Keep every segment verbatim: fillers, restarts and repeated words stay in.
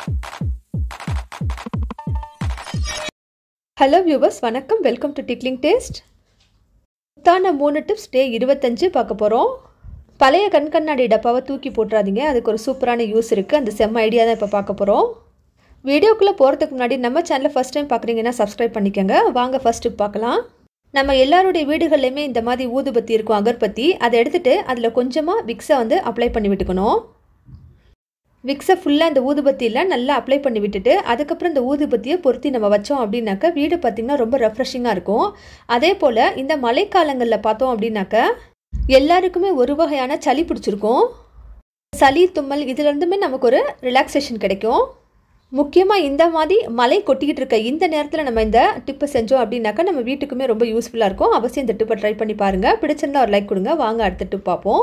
Hello viewers, வணக்கம். Welcome to Tickling Taste. தான மூணு டிப்ஸ் டே இருபத்தஞ்சு பார்க்க போறோம். பழைய கண்கண்ணாடி டப்பாவை தூக்கி போட்றாதீங்க. அதுக்கு ஒரு சூப்பரான யூஸ் இருக்கு. அந்த செம்ம ஐடியா தான் இப்ப பார்க்க போறோம். வீடியோக்குள்ள போறதுக்கு முன்னாடி நம்ம சேனலை ஃபர்ஸ்ட் டைம் பார்க்கறீங்கன்னா Subscribe பண்ணிக்கங்க. வாங்க ஃபர்ஸ்ட் டிப் பார்க்கலாம். நம்ம எல்லாரோட வீடுகளிலமே இந்த மாதிரி ஊதுபத்தி இருக்கும், அகர்பத்தி. அதை எடுத்துட்டு அதுல கொஞ்சமா விக்ஸை வந்து அப்ளை பண்ணி விட்டுக்கணும். விக்ஸை ஃபுல்லாக இந்த ஊதுபத்தியில் நல்லா அப்ளை பண்ணி விட்டுட்டு அதுக்கப்புறம் இந்த ஊதுபத்தியை பொருத்தி நம்ம வச்சோம் அப்படின்னாக்கா வீடு பார்த்திங்கன்னா ரொம்ப ரெஃப்ரெஷிங்காக இருக்கும். அதே போல் இந்த மழைக்காலங்களில் பார்த்தோம் அப்படின்னாக்கா எல்லாருக்குமே ஒரு வகையான சளி பிடிச்சிருக்கும். சளி தும்மல் இதுலேருந்துமே நமக்கு ஒரு ரிலாக்ஸேஷன் கிடைக்கும். முக்கியமாக இந்த மாதிரி மழை கொட்டிக்கிட்டு இருக்க இந்த நேரத்தில் நம்ம இந்த டிப்பை செஞ்சோம் அப்படின்னாக்கா நம்ம வீட்டுக்குமே ரொம்ப யூஸ்ஃபுல்லாக இருக்கும். அவசியம் இந்த டிப்பை ட்ரை பண்ணி பாருங்கள். பிடிச்சிருந்தா ஒரு லைக் கொடுங்க. வாங்க அடுத்த டிப் பார்ப்போம்.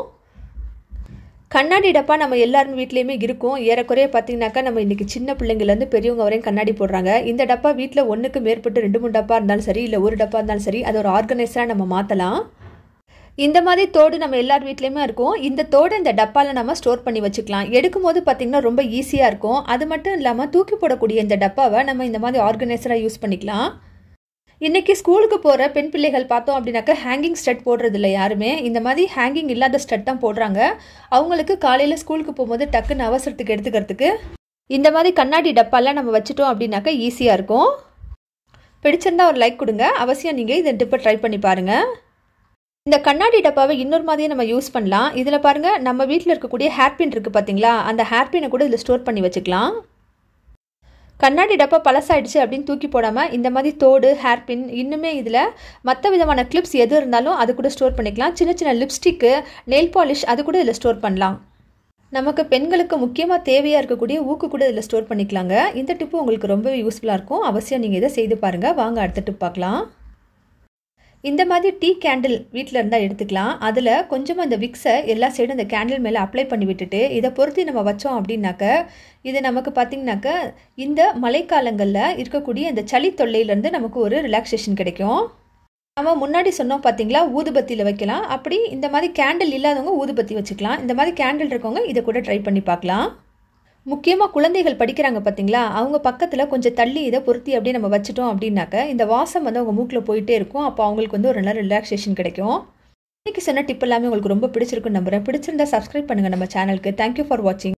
கண்ணாடி டப்பா நம்ம எல்லாரும் வீட்லேயுமே இருக்கும். ஏறக்குறைய பார்த்தீங்கன்னாக்கா நம்ம இன்றைக்கி சின்ன பிள்ளைங்கள்லேருந்து பெரியவங்க வரையும் கண்ணாடி போடுறாங்க. இந்த டப்பா வீட்டில் ஒன்றுக்கு மேற்பட்டு ரெண்டு மூணு டப்பா இருந்தாலும் சரி, இல்லை ஒரு டப்பா இருந்தாலும் சரி, அதை ஒரு ஆர்கனைஸராக நம்ம மாற்றலாம். இந்த மாதிரி தோடு நம்ம எல்லார் வீட்லேயுமே இருக்கும். இந்த தோடு இந்த டப்பாவில் நம்ம ஸ்டோர் பண்ணி வச்சுக்கலாம். எடுக்கும் போது பார்த்திங்கன்னா ரொம்ப ஈஸியாக இருக்கும். அது மட்டும் இல்லாமல் தூக்கி போடக்கூடிய இந்த டப்பாவை நம்ம இந்த மாதிரி ஆர்கனைஸராக யூஸ் பண்ணிக்கலாம். இன்றைக்கி ஸ்கூலுக்கு போகிற பெண் பிள்ளைகள் பார்த்தோம் அப்படின்னாக்கா ஹேங்கிங் ஸ்டட் போடுறது இல்லை யாருமே. இந்த மாதிரி ஹேங்கிங் இல்லாத ஸ்டட் தான் போடுறாங்க. அவங்களுக்கு காலையில் ஸ்கூலுக்கு போகும்போது டக்குன்னு அவசரத்துக்கு எடுத்துக்கிறதுக்கு இந்த மாதிரி கண்ணாடி டப்பாலாம் நம்ம வச்சுட்டோம் அப்படின்னாக்கா ஈஸியாக இருக்கும். பிடிச்சிருந்தா ஒரு லைக் கொடுங்க. அவசியம் நீங்கள் இந்த டிப்பை ட்ரை பண்ணி பாருங்கள். இந்த கண்ணாடி டப்பாவை இன்னொரு மாதிரியே நம்ம யூஸ் பண்ணலாம். இதில் பாருங்கள், நம்ம வீட்டில் இருக்கக்கூடிய ஹேர்பின் இருக்குது பார்த்தீங்களா, அந்த ஹேர்பினை கூட இதில் ஸ்டோர் பண்ணி வச்சுக்கலாம். கண்ணாடி டப்பா பழசாயிடுச்சு அப்படின்னு தூக்கி போடாமல் இந்த மாதிரி தோடு, ஹேர்பின், இன்னுமே இதில் மற்ற விதமான கிளிப்ஸ் எது இருந்தாலும் அது கூட ஸ்டோர் பண்ணிக்கலாம். சின்ன சின்ன லிப்ஸ்டிக்கு, நெயில் பாலிஷ் அது கூட இதில் ஸ்டோர் பண்ணலாம். நமக்கு பெண்களுக்கு முக்கியமாக தேவையாக இருக்கக்கூடிய ஊக்கு கூட இதில் ஸ்டோர் பண்ணிக்கலாங்க. இந்த டிப்பு உங்களுக்கு ரொம்பவே யூஸ்ஃபுல்லாக இருக்கும். அவசியம் நீங்கள் இதை செய்து பாருங்கள். வாங்க அடுத்த டிப் பார்க்கலாம். இந்த மாதிரி டீ கேண்டில் வீட்டில் இருந்தால் எடுத்துக்கலாம். அதில் கொஞ்சமாக இந்த விக்ஸை எல்லா சைடும் இந்த கேண்டில் மேலே அப்ளை பண்ணி விட்டுட்டு இதை பொருத்தி நம்ம வச்சோம் அப்படின்னாக்க இது நமக்கு பார்த்திங்கனாக்கா இந்த மழைக்காலங்களில் இருக்கக்கூடிய இந்த சளி தொல்லையிலேருந்து நமக்கு ஒரு ரிலாக்ஸேஷன் கிடைக்கும். நம்ம முன்னாடி சொன்னோம் பார்த்தீங்களா, ஊதுபத்தியில் வைக்கலாம். அப்படி இந்த மாதிரி கேண்டில் இல்லாதவங்க ஊதுபத்தி வச்சுக்கலாம். இந்த மாதிரி கேண்டில் இருக்கவங்க இதை கூட ட்ரை பண்ணி பார்க்கலாம். முக்கியமாக குழந்தைகள் படிக்கிறாங்க பார்த்தீங்களா, அவங்க பக்கத்தில் கொஞ்சம் தள்ளி இதை பொருத்தி அப்படியே நம்ம வச்சுட்டோம் அப்படின்னாக்க இந்த வாசம் வந்து அவங்க மூக்கில் போயிட்டே இருக்கும். அப்போ அவங்களுக்கு வந்து ஒரு நல்ல ரிலாக்ஸேஷன் கிடைக்கும். இன்றைக்கி சொன்ன டிப் எல்லாமே உங்களுக்கு ரொம்ப பிடிச்சிருக்குன்னு நம்புகிறேன். பிடிச்சிருந்தா சப்ஸ்கிரைப் பண்ணுங்கள் நம்ம சேனலுக்கு. தேங்க்யூ ஃபார் வாட்சிங்.